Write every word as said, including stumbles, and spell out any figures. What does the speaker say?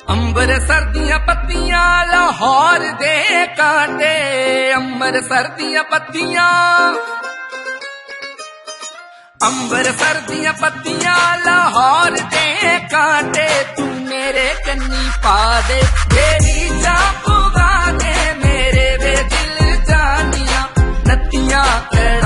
अंबर सर्दियां पत्तियां लाहौर दे कांटे, अंबर सर्दियां पत्तियां, अंबर सर्दियां पत्तियां लाहौर दे कांटे, तू मेरे कन्नी पा दे तेरी चाप उगा दे मेरे वे दिल जानिया नत्तियां।